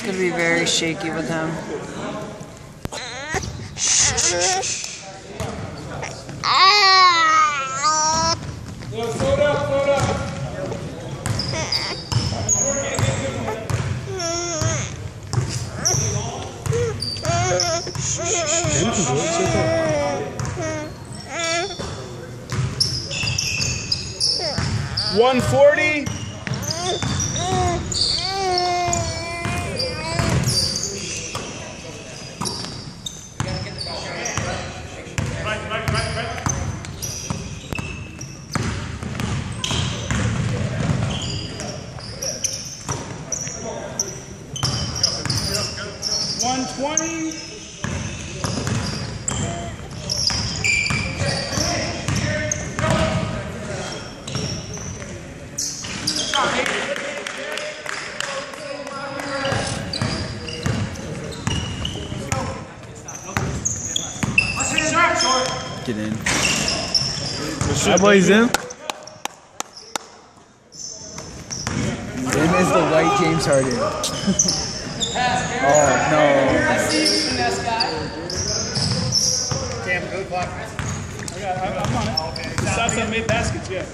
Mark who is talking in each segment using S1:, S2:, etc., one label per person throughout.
S1: gonna be very shaky with him.
S2: Slow down, slow down. $140. $120.
S3: Get in. That boy's in. Zim is the white James Harden. Oh no.
S2: Damn, good block. I'm on it. The Southside made baskets, yeah.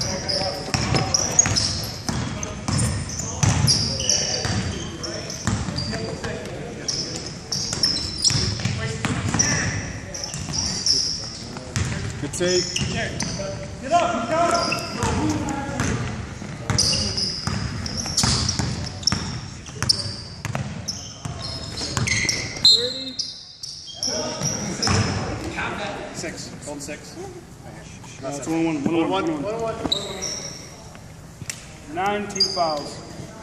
S3: Good take.
S2: Get up, get up. Six. Hold six. It's 1-1. 19 fouls.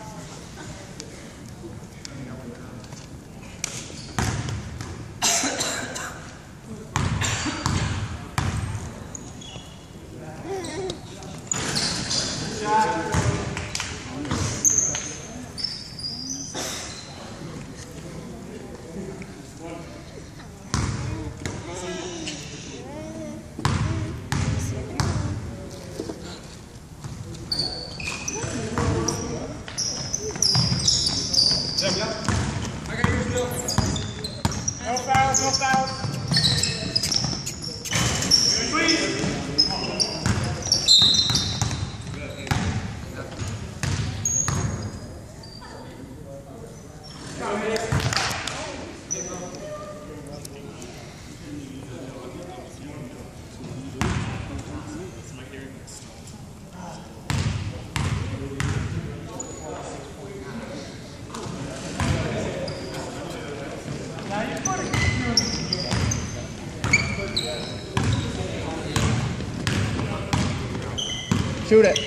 S2: No fouls, no fouls. Please.
S3: Shoot it.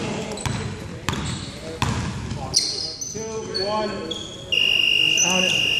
S2: Two, one.
S3: On it.